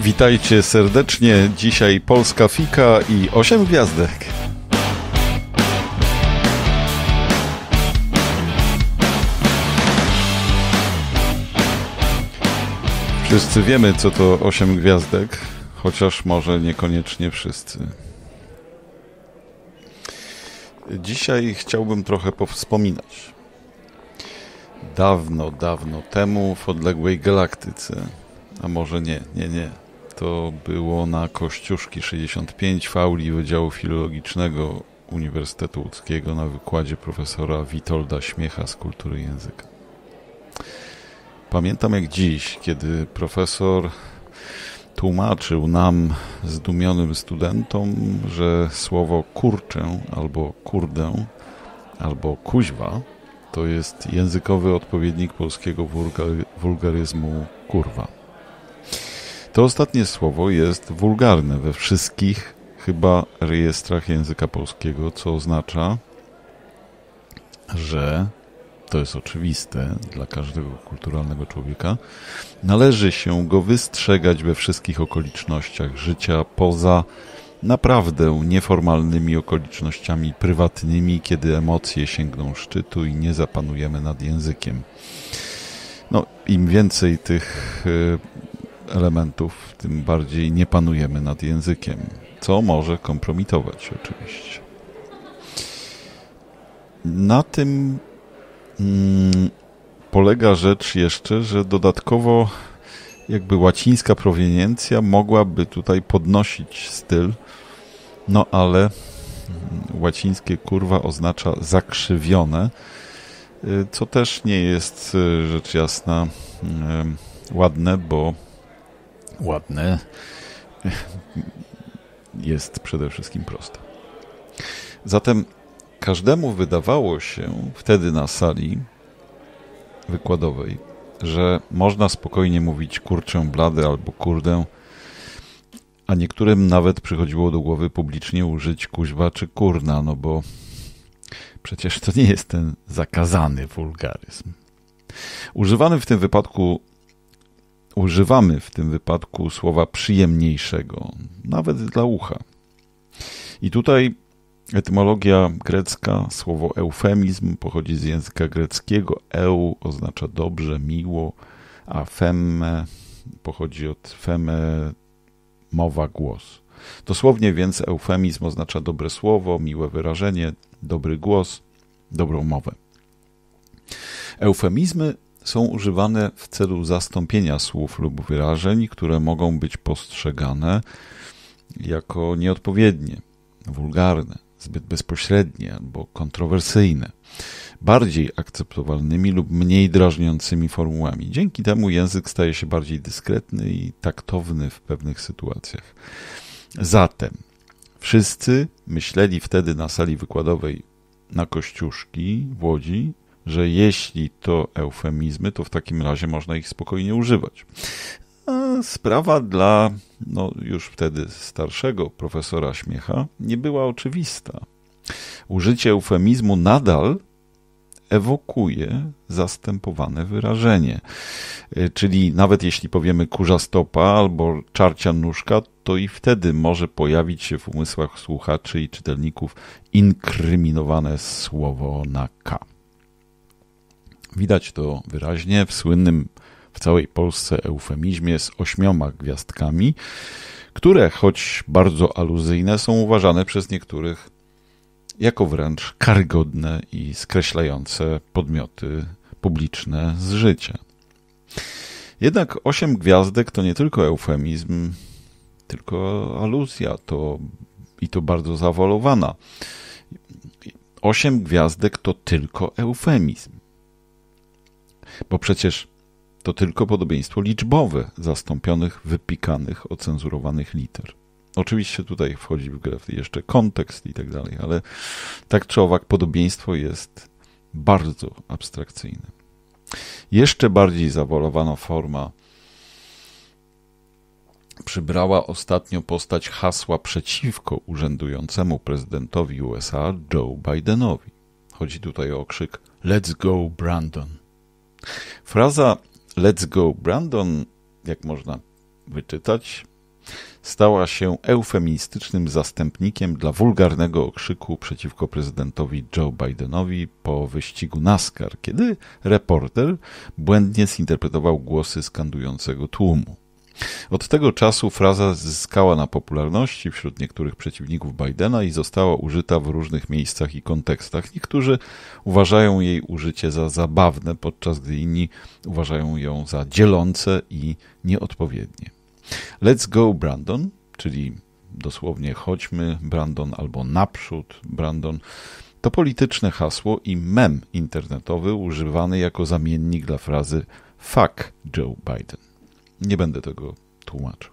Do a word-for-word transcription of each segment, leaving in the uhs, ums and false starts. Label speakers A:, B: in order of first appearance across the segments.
A: Witajcie serdecznie. Dzisiaj Polska Fika i osiem gwiazdek. Wszyscy wiemy, co to osiem gwiazdek, chociaż może niekoniecznie wszyscy. Dzisiaj chciałbym trochę powspominać. Dawno, dawno temu w odległej galaktyce, a może nie, nie, nie. To było na Kościuszki sześćdziesiąt pięć w auli Wydziału Filologicznego Uniwersytetu Łódzkiego na wykładzie profesora Witolda Śmiecha z kultury języka. Pamiętam jak dziś, kiedy profesor tłumaczył nam, zdumionym studentom, że słowo kurczę albo kurdę albo kuźwa to jest językowy odpowiednik polskiego wulgary, wulgaryzmu kurwa. To ostatnie słowo jest wulgarne we wszystkich chyba rejestrach języka polskiego, co oznacza, że to jest oczywiste dla każdego kulturalnego człowieka, należy się go wystrzegać we wszystkich okolicznościach życia poza naprawdę nieformalnymi okolicznościami prywatnymi, kiedy emocje sięgną szczytu i nie zapanujemy nad językiem. No, im więcej tych elementów, tym bardziej nie panujemy nad językiem, co może kompromitować oczywiście. Na tym mm, polega rzecz jeszcze, że dodatkowo jakby łacińska proweniencja mogłaby tutaj podnosić styl, no ale łacińskie kurwa oznacza zakrzywione, co też nie jest rzecz jasna ładne, bo ładne jest przede wszystkim proste. Zatem każdemu wydawało się wtedy na sali wykładowej, że można spokojnie mówić kurczę blady albo kurdę, a niektórym nawet przychodziło do głowy publicznie użyć kuźwa czy kurna, no bo przecież to nie jest ten zakazany wulgaryzm. Używany w tym wypadku Używamy w tym wypadku słowa przyjemniejszego, nawet dla ucha. I tutaj etymologia grecka, słowo eufemizm pochodzi z języka greckiego. Eu oznacza dobrze, miło, a femme pochodzi od feme, mowa, głos. Dosłownie więc eufemizm oznacza dobre słowo, miłe wyrażenie, dobry głos, dobrą mowę. Eufemizmy są używane w celu zastąpienia słów lub wyrażeń, które mogą być postrzegane jako nieodpowiednie, wulgarne, zbyt bezpośrednie albo kontrowersyjne, bardziej akceptowalnymi lub mniej drażniącymi formułami. Dzięki temu język staje się bardziej dyskretny i taktowny w pewnych sytuacjach. Zatem wszyscy myśleli wtedy na sali wykładowej na Kościuszki w Łodzi, że jeśli to eufemizmy, to w takim razie można ich spokojnie używać. A sprawa dla no, już wtedy starszego profesora Śmiecha nie była oczywista. Użycie eufemizmu nadal ewokuje zastępowane wyrażenie. Czyli nawet jeśli powiemy kurza stopa albo czarcia nóżka, to i wtedy może pojawić się w umysłach słuchaczy i czytelników inkryminowane słowo na K. Widać to wyraźnie w słynnym w całej Polsce eufemizmie z ośmioma gwiazdkami, które, choć bardzo aluzyjne, są uważane przez niektórych jako wręcz karygodne i skreślające podmioty publiczne z życia. Jednak osiem gwiazdek to nie tylko eufemizm, tylko aluzja, to i to bardzo zawolowana. Osiem gwiazdek to tylko eufemizm. Bo przecież to tylko podobieństwo liczbowe zastąpionych, wypikanych, ocenzurowanych liter. Oczywiście tutaj wchodzi w grę jeszcze kontekst i tak dalej, ale tak czy owak podobieństwo jest bardzo abstrakcyjne. Jeszcze bardziej zawolowana forma przybrała ostatnio postać hasła przeciwko urzędującemu prezydentowi U S A Joe Bidenowi. Chodzi tutaj o okrzyk "Let's go Brandon". Fraza "Let's go Brandon", jak można wyczytać, stała się eufemistycznym zastępnikiem dla wulgarnego okrzyku przeciwko prezydentowi Joe Bidenowi po wyścigu NASCAR, kiedy reporter błędnie zinterpretował głosy skandującego tłumu. Od tego czasu fraza zyskała na popularności wśród niektórych przeciwników Bidena i została użyta w różnych miejscach i kontekstach. Niektórzy uważają jej użycie za zabawne, podczas gdy inni uważają ją za dzielące i nieodpowiednie. Let's go Brandon, czyli dosłownie chodźmy Brandon albo naprzód Brandon, to polityczne hasło i mem internetowy używany jako zamiennik dla frazy fuck Joe Biden. Nie będę tego tłumaczył.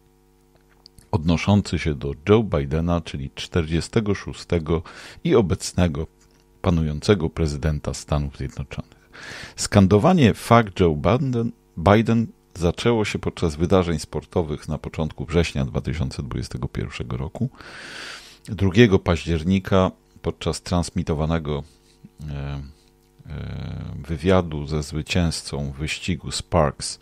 A: Odnoszący się do Joe Bidena, czyli czterdziestego szóstego i obecnego panującego prezydenta Stanów Zjednoczonych. Skandowanie fuck Joe Biden, Biden zaczęło się podczas wydarzeń sportowych na początku września dwa tysiące dwudziestego pierwszego roku. drugiego października podczas transmitowanego e, e, wywiadu ze zwycięzcą wyścigu Sparks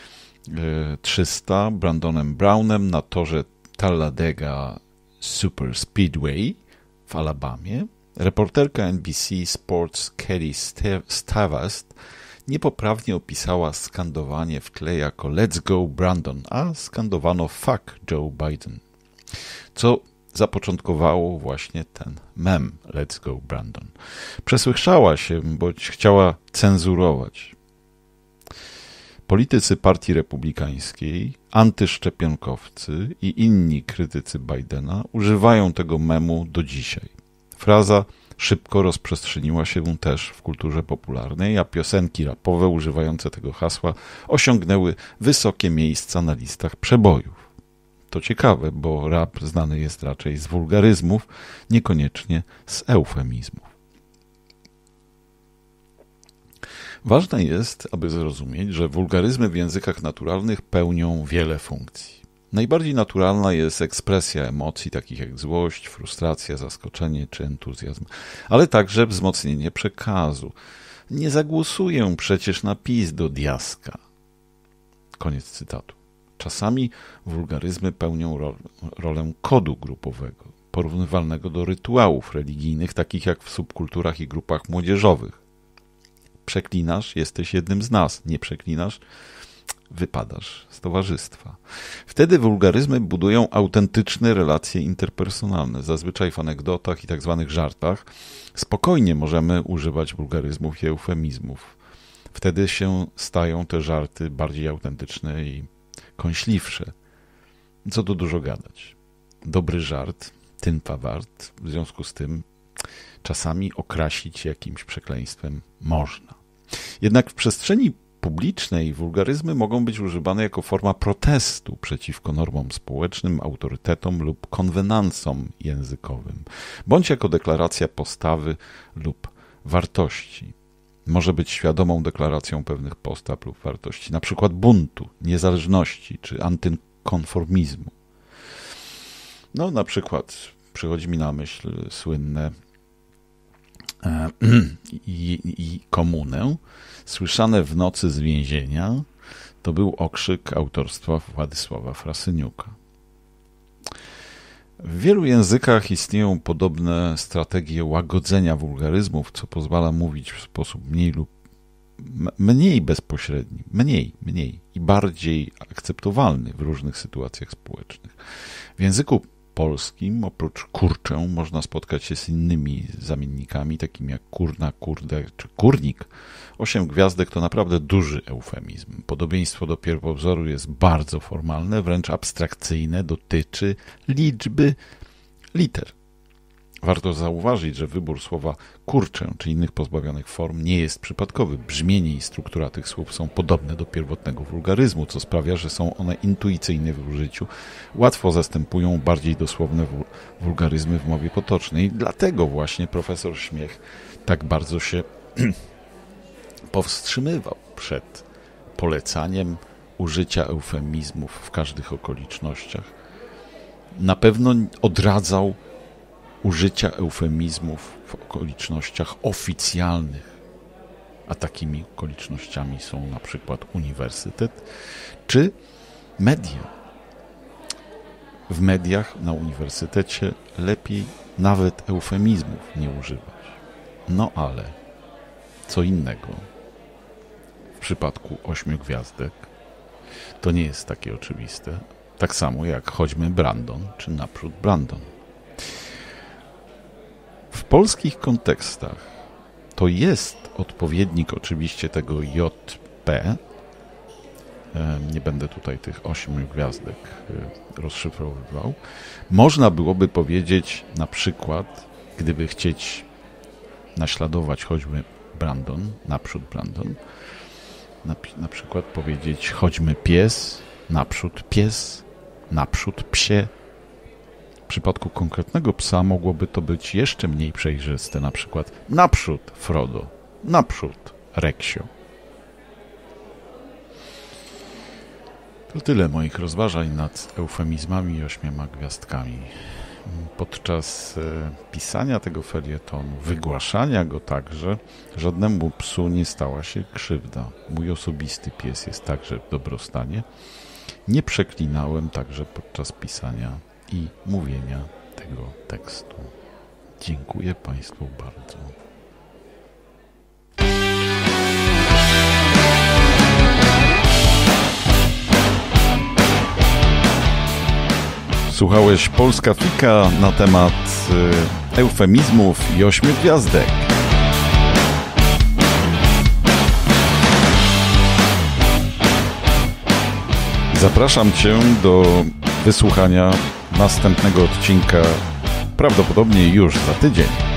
A: trzysta Brandonem Brownem na torze Talladega Super Speedway w Alabamie, reporterka N B C Sports Katie Stavast niepoprawnie opisała skandowanie w tle jako Let's go Brandon, a skandowano fuck Joe Biden, co zapoczątkowało właśnie ten mem Let's go Brandon. Przesłyszała się, bądź chciała cenzurować. Politycy Partii Republikańskiej, antyszczepionkowcy i inni krytycy Bidena używają tego memu do dzisiaj. Fraza szybko rozprzestrzeniła się też w kulturze popularnej, a piosenki rapowe używające tego hasła osiągnęły wysokie miejsca na listach przebojów. To ciekawe, bo rap znany jest raczej z wulgaryzmów, niekoniecznie z eufemizmów. Ważne jest, aby zrozumieć, że wulgaryzmy w językach naturalnych pełnią wiele funkcji. Najbardziej naturalna jest ekspresja emocji, takich jak złość, frustracja, zaskoczenie czy entuzjazm, ale także wzmocnienie przekazu. Nie zagłosuję przecież na PiS do diaska. Koniec cytatu. Czasami wulgaryzmy pełnią ro- rolę kodu grupowego, porównywalnego do rytuałów religijnych, takich jak w subkulturach i grupach młodzieżowych. Przeklinasz, jesteś jednym z nas. Nie przeklinasz, wypadasz z towarzystwa. Wtedy wulgaryzmy budują autentyczne relacje interpersonalne. Zazwyczaj w anegdotach i tak zwanych żartach spokojnie możemy używać wulgaryzmów i eufemizmów. Wtedy się stają te żarty bardziej autentyczne i kąśliwsze. Co tu dużo gadać. Dobry żart, tynpa wart, w związku z tym czasami okrasić jakimś przekleństwem można. Jednak w przestrzeni publicznej wulgaryzmy mogą być używane jako forma protestu przeciwko normom społecznym, autorytetom lub konwenansom językowym, bądź jako deklaracja postawy lub wartości. Może być świadomą deklaracją pewnych postaw lub wartości, na przykład buntu, niezależności czy antykonformizmu. No, na przykład przychodzi mi na myśl słynne e, i, i komunę, słyszane w nocy z więzienia, to był okrzyk autorstwa Władysława Frasyniuka. W wielu językach istnieją podobne strategie łagodzenia wulgaryzmów, co pozwala mówić w sposób mniej lub mniej bezpośredni, mniej, mniej i bardziej akceptowalny w różnych sytuacjach społecznych. W języku polskim oprócz kurczę można spotkać się z innymi zamiennikami, takimi jak kurna, kurde czy kurnik. Osiem gwiazdek to naprawdę duży eufemizm. Podobieństwo do pierwowzoru jest bardzo formalne, wręcz abstrakcyjne, dotyczy liczby liter. Warto zauważyć, że wybór słowa kurczę czy innych pozbawionych form nie jest przypadkowy. Brzmienie i struktura tych słów są podobne do pierwotnego wulgaryzmu, co sprawia, że są one intuicyjne w użyciu. Łatwo zastępują bardziej dosłowne wulgaryzmy w mowie potocznej. Dlatego właśnie profesor Śmiech tak bardzo się powstrzymywał przed polecaniem użycia eufemizmów w każdych okolicznościach. Na pewno odradzał użycia eufemizmów w okolicznościach oficjalnych, a takimi okolicznościami są na przykład uniwersytet czy media. w mediach, na uniwersytecie lepiej nawet eufemizmów nie używać. No ale co innego w przypadku ośmiu gwiazdek to nie jest takie oczywiste. Tak samo jak choćby Brandon czy naprzód Brandon. W polskich kontekstach to jest odpowiednik oczywiście tego J P. Nie będę tutaj tych ośmiu gwiazdek rozszyfrowywał. Można byłoby powiedzieć na przykład, gdyby chcieć naśladować choćby Brandon, naprzód Brandon, na, na przykład powiedzieć choćby pies, naprzód pies, naprzód psie. W przypadku konkretnego psa mogłoby to być jeszcze mniej przejrzyste, na przykład naprzód Frodo, naprzód Reksio. To tyle moich rozważań nad eufemizmami i ośmioma gwiazdkami. Podczas e, pisania tego felietonu, wygłaszania go także, żadnemu psu nie stała się krzywda. Mój osobisty pies jest także w dobrostanie. Nie przeklinałem także podczas pisania i mówienia tego tekstu. Dziękuję Państwu bardzo. Słuchałeś Polska Fika na temat y, eufemizmów i ośmiu gwiazdek. Zapraszam Cię do wysłuchania następnego odcinka, prawdopodobnie już za tydzień.